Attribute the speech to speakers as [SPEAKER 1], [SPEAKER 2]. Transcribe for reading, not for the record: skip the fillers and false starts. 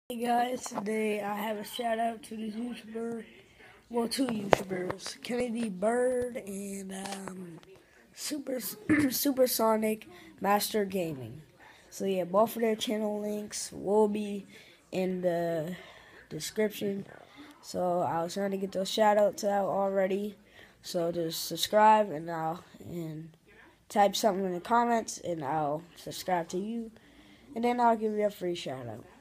[SPEAKER 1] Hey guys, today I have a shout out to this YouTuber, well, two YouTubers, Kennadee Byrd and Super Supersonic Master Gaming. So yeah, both of their channel links will be in the description. So I was trying to get those shout outs out already. So just subscribe and type something in the comments and I'll subscribe to you, and then I'll give you a free shout out.